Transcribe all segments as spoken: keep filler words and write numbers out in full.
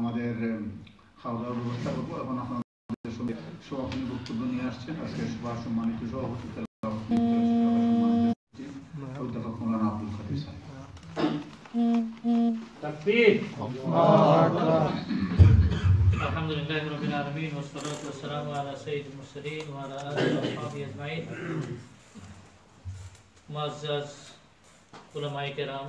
আমাদের খাওয়া দাওয়ার ব্যবস্থা করবো। এখন আপনাদের সঙ্গে সভাপতি বক্তব্য নিয়ে আসছেন আজকে সভা সম্মানিত সভাপতি অধ্যাপক মৌলানা আব্দুল খাদির সাহেব। তাকবীর। আলহামদুলিল্লাহি রাব্বিল আলামিন ওয়াসসালাতু ওয়াসসালামু আলা সাইয়্যিদিল মুরসালিন ওয়া আলা আলিহি ওয়া সাহবিহি আজমাইন। মুআজ্জাজ উলামায়ে কেরাম,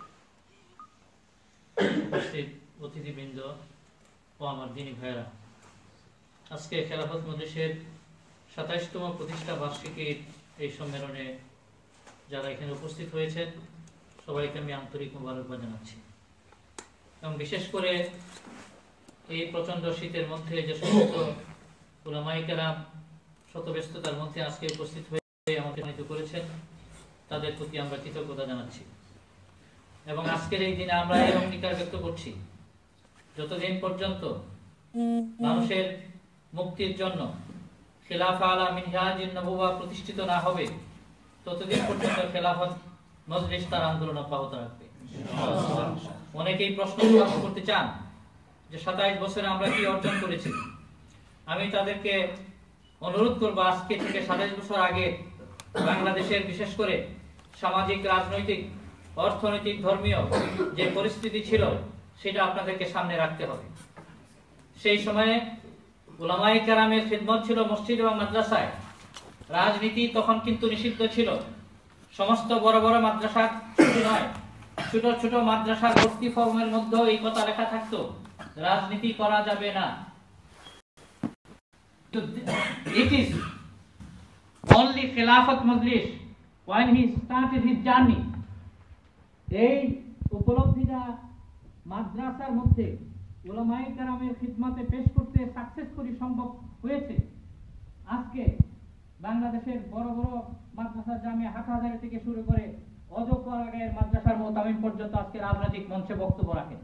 উপস্থিত অতিথিবৃন্দ ও আমার দিনী ভাইরা, আজকে খেলাফত মজলিসের সাতাইশতম প্রতিষ্ঠা বার্ষিকীর এই সম্মেলনে যারা এখানে উপস্থিত হয়েছেন সবাইকে আমি আন্তরিক মোবারকবাদ জানাচ্ছি। এবং বিশেষ করে এই প্রচণ্ড শীতের মধ্যে যে সমস্ত উলামায়ে কেরাম শত ব্যস্ততার মধ্যে আজকে উপস্থিত হয়ে আমাকে সম্মানিত করেছেন, তাদের প্রতি আমরা কৃতজ্ঞতা জানাচ্ছি। এবং আজকের এই দিনে আমরা এই অঙ্গীকার ব্যক্ত করছি, যতদিন পর্যন্ত মানুষের মুক্তির জন্য খেলাফা আলা মিনহাজিন নবুওয়া প্রতিষ্ঠিত না হবে, ততদিন পর্যন্ত খেলাফত মজলিস তার আন্দোলন অব্যাহত রাখবে। অনেকেই প্রশ্ন করতে চান যে সাতাইশ বছরে আমরা কি অর্জন করেছি। আমি তাদেরকে অনুরোধ করবো, আজকে থেকে সাতাইশ বছর আগে বাংলাদেশের বিশেষ করে সামাজিক, রাজনৈতিক, অর্থনৈতিক, ধর্মীয় যে পরিস্থিতি ছিল সেটা আপনাদেরকে সামনে রাখতে হবে। সেই সময়ে উলামায়ে কেরামের খিদমত ছিল মসজিদ এবং মাদ্রাসায়। রাজনীতি তখন কিন্তু নিষিদ্ধ ছিল। সমস্ত বড় বড় মাদ্রাসা শুধু নয়, ছোট ছোট মাদ্রাসার ভর্তি ফর্মের মধ্যে এই কথা লেখা থাকতো, রাজনীতি করা যাবে না। It is only Khilafat Majlis when he started his journey. এই উপলব্ধিটা মাদ্রাসার মধ্যে উলামায়ে কেরামের খিদমতে পেশ করতে সাকসেসফুলি সম্ভব হয়েছে। আজকে বাংলাদেশের বড় বড় মাদ্রাসা, জামিয়া, হাটহাজারী থেকে শুরু করে অজপাড়াগাঁয়ের মাদ্রাসার মোতামিম পর্যন্ত আজকে রাজনৈতিক মঞ্চে বক্তব্য রাখেন।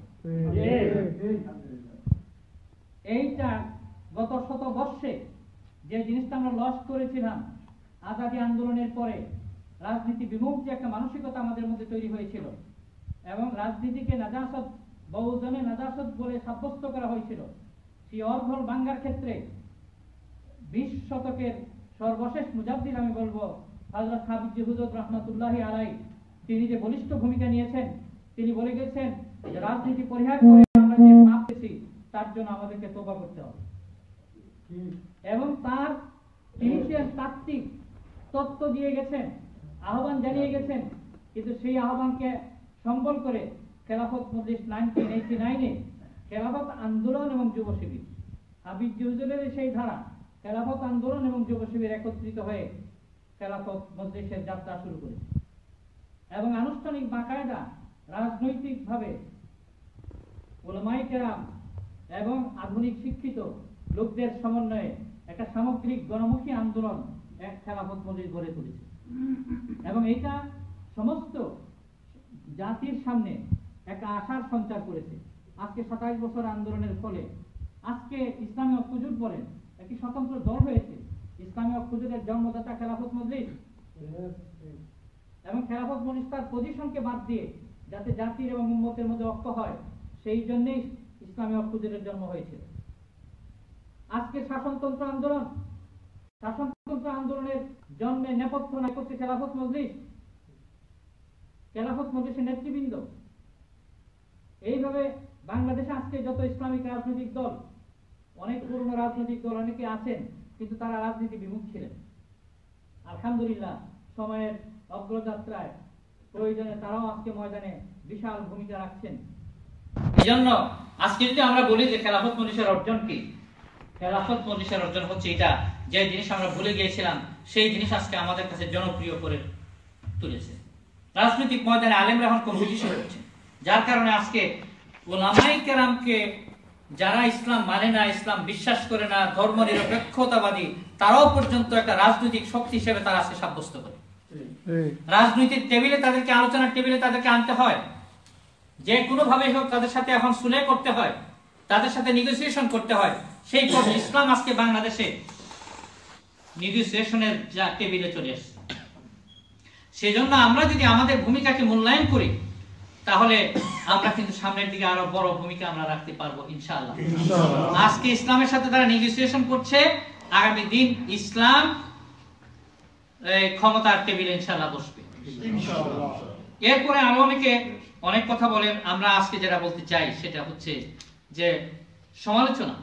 এইটা গত শত বর্ষে যে জিনিসটা আমরা লস করেছিলাম আজাদী আন্দোলনের পরে, রাজনীতি বিমুখ যে একটা মানসিকতা আমাদের মধ্যে তৈরি হয়েছিল এবং রাজনীতিকে নাজাসত, বহুজনে নাজাসত বলে সাব্যস্ত করা হয়েছিল, সেই অর্ঘল ভাঙ্গার ক্ষেত্রে বিশ শতকের সর্বশেষ মুজাদ্দিদ আমি বলবো হযরত হাবিব হুজুর রাহমাতুল্লাহি আলাইহি, তিনি যে বলিষ্ঠ ভূমিকা নিয়েছেন। তিনি বলে গেছেন যে রাজনীতি পরিহার করে আমরা যে পাপ পেয়েছি তার জন্য আমাদেরকে তওবা করতে হবে। এবং তার তিনি তাত্ত্বিক তত্ত্ব দিয়ে গেছেন, আহ্বান জানিয়ে গেছেন। কিন্তু সেই আহ্বানকে সম্বল করে খেলাফত মজলিস নাইনটিন এইটি নাইনে খেলাফত আন্দোলন এবং যুব শিবির, হাবিব হুজুরের সেই ধারা, খেলাফত আন্দোলন এবং যুব শিবির একত্রিত হয়ে খেলাফত মজলিসের যাত্রা শুরু করেছে। এবং আনুষ্ঠানিক বাকায়দা রাজনৈতিকভাবে উলামায়ে কেরাম এবং আধুনিক শিক্ষিত লোকদের সমন্বয়ে একটা সামগ্রিক গণমুখী আন্দোলন এক খেলাফত মজলিস গড়ে তুলেছে। এবং এটা সমস্ত জাতির সামনে একটা আশার সঞ্চার করেছে। আজকে সাতাইশ বছর আন্দোলনের ফলে আজকে ইসলামী ঐক্যজোট বলেন একটি স্বতন্ত্র দল হয়েছে। ইসলামী ঐক্যজোটের জন্মদাতা খেলাফত মজলিস, এবং খেলাফত মজলিস তার পজিশনকে বাদ দিয়ে যাতে জাতির এবং উম্মতের মধ্যে ঐক্য হয়, সেই জন্যই ইসলামী ঐক্যজোটের জন্ম হয়েছিল। আজকে শাসনতন্ত্র আন্দোলন, শাসনতন্ত্র আন্দোলনের জন্মে নেপথ্য না করছে খেলাফত মজলিস, খেলাফত মজলিসের নেতৃবৃন্দ। এইভাবে বাংলাদেশে আজকে যত ইসলামিক রাজনৈতিক দল, অনেক পুরনো রাজনৈতিক দল অনেকে আছেন, কিন্তু তারা রাজনীতি বিমুখ ছিলেন। আলহামদুলিল্লাহ সময়ের অগ্রযাত্রায় প্রয়োজনে তারাও আজকে ময়দানে বিশাল ভূমিকা রাখছেন। এই জন্য আজকে যদি আমরা বলি যে খেলাফত মজলিসের অর্জন কি, খেলাফত মজলিসের অর্জন হচ্ছে এটা, যে জিনিস আমরা ভুলে গিয়েছিলাম সেই জিনিস আজকে আমাদের কাছে জনপ্রিয় করে তুলেছে। রাজনৈতিক ময়দানে আলেমরা এখন কম্পিটিশন করছে, যার কারণে আজকে উলামায়ে কেরামকে যারা ইসলাম মানে না, ইসলাম বিশ্বাস করে না, ধর্ম নিরপেক্ষতাবাদী, তারাও পর্যন্ত একটা রাজনৈতিক শক্তি হিসেবে তারা আজকে সাব্যস্ত করে। রাজনৈতিক টেবিলে তাদেরকে, আলোচনার টেবিলে তাদেরকে আনতে হয়, যে কোনো ভাবে হোক তাদের সাথে এখন সুলহ করতে হয়, তাদের সাথে নেগোসিয়েশন করতে হয়। সেই পথে ইসলাম আজকে বাংলাদেশে নেগোসিয়েশনের যা টেবিলে চলে আসছে। সেজন্য আমরা যদি আমাদের ভূমিকাকে মূল্যায়ন করি, তাহলে আমরা কিন্তু সামনের দিকে আরো বড় ভূমিকা আমরা রাখতে পারবো ইনশাআল্লাহ। আজকে ইসলামের সাথে তারা নেগোসিয়েশন করছে, আগামী দিন ইসলাম ক্ষমতার টেবিলে ইনশাআল্লাহ বসবে ইনশাআল্লাহ। এরপরে আরো অনেকে অনেক কথা বলেন, আমরা আজকে যেটা বলতে চাই সেটা হচ্ছে যে সমালোচনা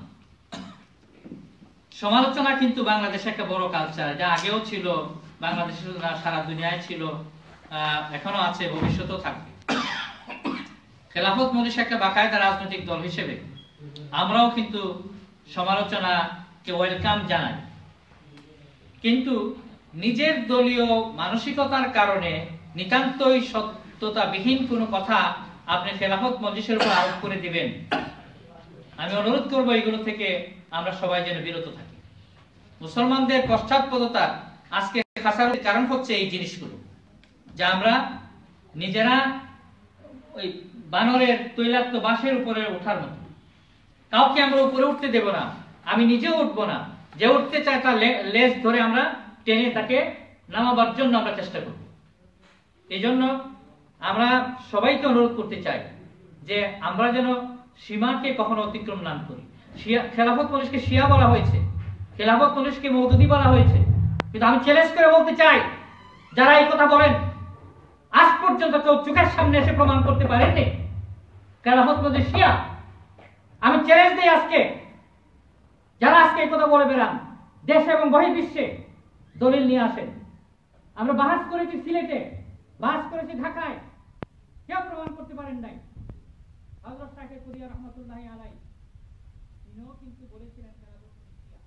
সমালোচনা কিন্তু বাংলাদেশে একটা বড় কালচার, এটা আগেও ছিল, বাংলাদেশে সারা দুনিয়ায় ছিল, এখনো আছে, ভবিষ্যতেও থাকবে। খেলাফত মজলিস একটা বাকায়দা রাজনৈতিক দল হিসেবে আমরাও কিন্তু সমালোচনাকে ওয়েলকাম জানাই, কিন্তু নিজের দলীয় মানসিকতার কারণে নিতান্তই সত্যতাবিহীন কোনো কথা আপনি খেলাফত মজলিসের উপর আরোপ করে দিবেন, আমি অনুরোধ করব এগুলো থেকে আমরা সবাই যেন বিরত থাকি। মুসলমানদের পশ্চাৎপদতা আজকে খাসার কারণ হচ্ছে এই জিনিসগুলো, যা আমরা নিজেরা ওই বানরের তৈলাক্ত বাঁশের উপরে ওঠার মতো, কাউকে আমরা উপরে উঠতে দেব না, আমি নিজেও উঠবো না, যে উঠতে চায় তার লেজ ধরে আমরা টেনে তাকে নামাবার জন্য আমরা চেষ্টা করব। এই জন্য আমরা সবাইকে অনুরোধ করতে চাই যে আমরা যেন সীমাকে কখনো অতিক্রম না করি। খেলাফত মজলিসকে শিয়া বলা হয়েছে, খেলাফত মজলিসকে মওদুদি বলা হয়েছে, কিন্তু আমি চ্যালেঞ্জ করে বলতে চাই, যারা এই কথা বলেন আজ পর্যন্ত কেউ চোখের সামনে এসে প্রমাণ করতে পারেননি খেলাফত মজলিস শিয়া। আমি চ্যালেঞ্জ দিই আজকে, যারা আজকে এই কথা বলে বেড়ান দেশে এবং বহির্বিশ্বে, দলিল নিয়ে আসেন। আমরা বাহাস করেছি সিলেটে, বাহাস করেছি ঢাকায়, কেউ প্রমাণ করতে পারেন নাই। হযরত শাইখ কুরিয়া রাহমাতুল্লাহি আলাইহি তিনিও কিন্তু বলেছিলেন খেলাফত শিয়া।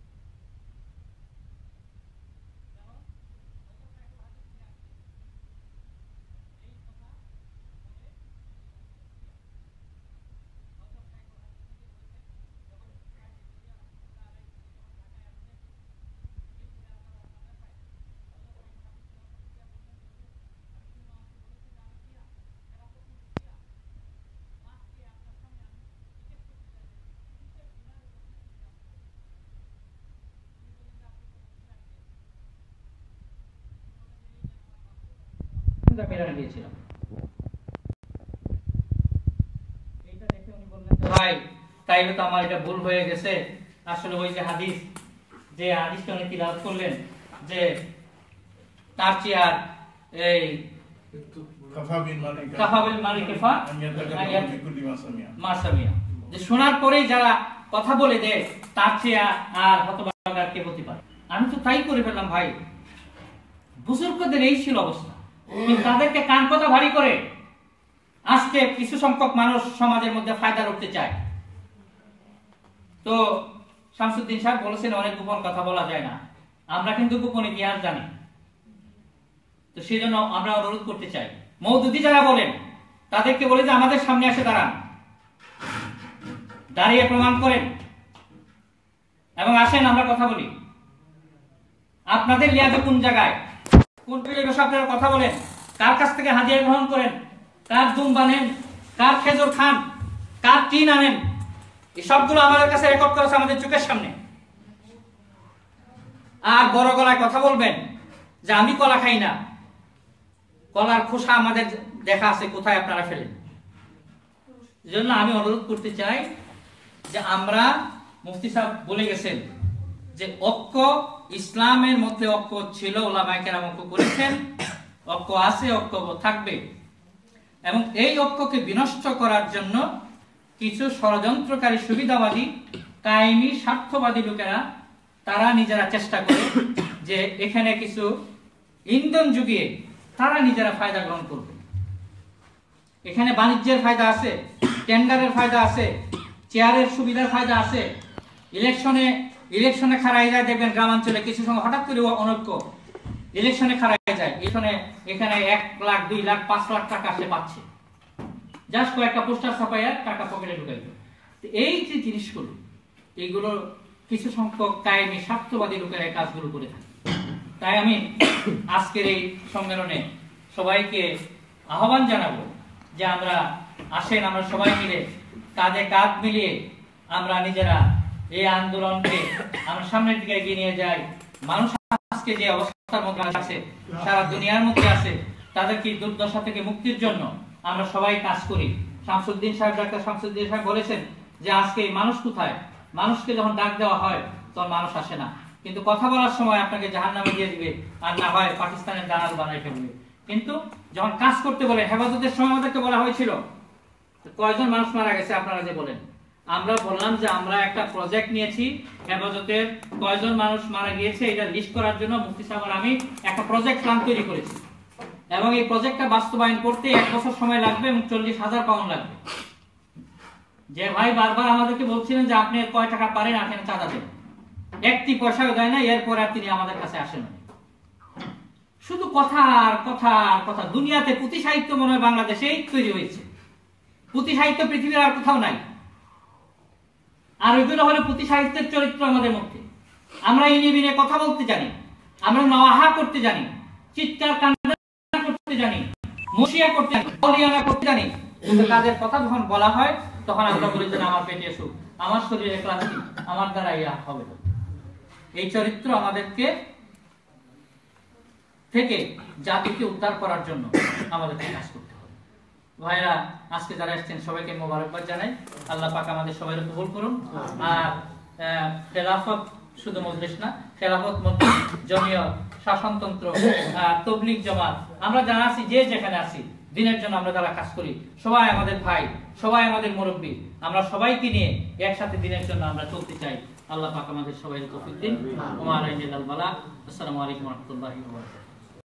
ভাই তাইলে তো আমার এটা ভুল হয়ে গেছে, আসলে ওই যে হাদিস, যে হাদিসটা উনি তিলাওয়াত করলেন যে তার চেয়ার এই কাফাবিল মালিকা মাসামিয়া, যে শোনার পরেই যারা কথা বলে দেয় তার চেয়ে আর হতভাগা কে হতে পারে। আমি তো তাই করে ফেললাম ভাই, বুজুর্গদের এই ছিল অবস্থা, তাদেরকে কান কথা ভারী করে আজকে কিছু সংখ্যক মানুষ সমাজের মধ্যে ফায়দা রাখতে চায়। তো শামসুদ্দিন সাহেব বলেছেন অনেক গোপন কথা বলা যায় না, আমরা কিন্তু গোপন ইতিহাস জানি। তো সেই জন্য আমরা অনুরোধ করতে চাই, মওদুদি যারা বলেন তাদেরকে বলে যে আমাদের সামনে এসে দাঁড়ান, দাঁড়িয়ে প্রমাণ করেন এবং আসেন আমরা কথা বলি। আপনাদের লিয়াজে কোন জায়গায়, কোন পরিবেশে আপনারা কথা বলেন, কার কাছ থেকে হাদিয়া গ্রহণ করেন, কার দুম বানেন, কার খেজুর খান, কার টিন আনেন, এই সবগুলো আমাদের কাছে রেকর্ড করেছে আমাদের চোখের সামনে। আর বড় গলায় কথা বলবেন যে আমি কলা খাই না, কলার খোসা আমাদের দেখা আছে কোথায় আপনারা ফেলেন। এজন্য আমি অনুরোধ করতে চাই যে আমরা, মুফতি সাহেব বলে গেছেন যে ঐক্য, ইসলামের মধ্যে ঐক্য ছিল, ওলামায়ে কেরাম ঐক্য করেছেন, ঐক্য আছে, ঐক্য থাকবে, এবং এই ঐক্যকে বিনষ্ট করার জন্য কিছু ষড়যন্ত্রকারী সুবিধাবাদী কায়েমি স্বার্থবাদী লোকেরা তারা নিজেরা চেষ্টা করে যে এখানে কিছু ইন্ধন যুগিয়ে তারা নিজেরা ফায়দা গ্রহণ করবে। এখানে বাণিজ্যের ফায়দা আছে, টেন্ডারের ফায়দা আছে, চেয়ারের সুবিধার ফায়দা আছে। ইলেকশনে ইলেকশনে খারাই যায়, দেখবেন গ্রামাঞ্চলে কিছু সময় হঠাৎ করে অনৈক্য ইলেকশনে খারাই যায়, এখানে এখানে এক লাখ দুই লাখ পাঁচ লাখ টাকা সে পাচ্ছে, জাস্ট কয়েকটা পোস্টার ছাপাইয়া টাকা পকেটে ঢুকাই দিল। এই যে জিনিসগুলো, এইগুলো কিছু সংখ্যক কায়েমি স্বার্থবাদী লোকেরা এই কাজগুলো করে থাকে। তাই আমি আজকের এই সম্মেলনে সবাইকে আহ্বান জানাবো যে আমরা আসেন, আমরা সবাই মিলে কাঁধে কাঁধ মিলিয়ে আমরা নিজেরা এই আন্দোলনকে আমরা সামনের দিকে এগিয়ে নিয়ে যাই। মানুষ আজকে যে অবস্থার মধ্যে আছে, সারা দুনিয়ার মধ্যে আছে, তাদেরকে দুর্দশা থেকে মুক্তির জন্য আমরা সবাই কাজ করি। শামসুদ্দিন সাহেব, ডাক্তার শামসুদ্দিন সাহেব বলেছেন যে আজকে মানুষ কোথায়? মানুষকে যখন ডাক দেওয়া হয় তখন মানুষ আসে না, কিন্তু কথা বলার সময় আপনাকে জাহান্নামে দিয়ে দিবে, আর না হয় পাকিস্তানের দালাল বানাই ফেলবে। কিন্তু যখন কাজ করতে বলে, হেফাজতের সময় আমাদেরকে বলা হয়েছিল কয়জন মানুষ মারা গেছে আপনারা যে বলেন, আমরা বললাম যে আমরা একটা প্রজেক্ট নিয়েছি হেফাজতের কয়জন মানুষ মারা গিয়েছে এটা লিস্ট করার জন্য মুফতি সাহেব আর আমি একটা প্রজেক্ট প্ল্যান তৈরি করেছি, এবং এই প্রজেক্টটা বাস্তবায়ন করতে এক বছর সময় লাগবে এবং চল্লিশ হাজার পাউন্ড লাগবে। যে ভাই বারবার আমাদেরকে বলছিলেন যে আপনি কয় টাকা পারেন আপনি চাঁদা দেন, একটি পয়সাও দেয় না, এরপরে আর তিনি আমাদের কাছে আসেন। শুধু কথা আর কথা আর কথা। দুনিয়াতে পুঁথি সাহিত্য মনে হয় বাংলাদেশেই তৈরি হয়েছে, পুঁথি সাহিত্য পৃথিবীর আর কোথাও নাই। আর ওইগুলো হলো পুঁথি সাহিত্যের চরিত্র আমাদের মধ্যে। আমরা এই নিয়ে কথা বলতে জানি, আমরা নওয়াহা করতে জানি, চিৎকার কান্না করতে জানি, মুশিয়া করতে জানি, অলিয়ানা করতে জানি, কিন্তু কাজের কথা যখন বলা হয় তখন আমরা বলি যে আমার পেটে সুখ, আমার শরীরে ক্লান্তি, আমার দ্বারা ইয়া হবে না। এই চরিত্র আমাদেরকে থেকে জাতিকে উদ্ধার করার জন্য আমাদেরকে কাজ করতে হবে। ভাইরা আজকে যারা এসেছেন সবাইকে মোবারকবাদ জানাই, আল্লাহ পাক আমাদের সবাই কবুল করুন। আর খেলাফত শুধু মজলিস না, খেলাফত মজলিস, জমিয়ত, শাসনতন্ত্র, তাবলীগ জামাত, আমরা যারা আছি যে যেখানে আছি দিনের জন্য আমরা যারা কাজ করি, সবাই আমাদের ভাই, সবাই আমাদের মুরব্বী, আমরা সবাইকে নিয়ে একসাথে দিনের জন্য আমরা চলতে চাই। আল্লাহ পাক আমাদের সবাই তৌফিক দিন। ওয়া আলাইকুম আসসালামু আলাইকুম ওয়া রাহমাতুল্লাহি ওয়া বারাকাতুহু।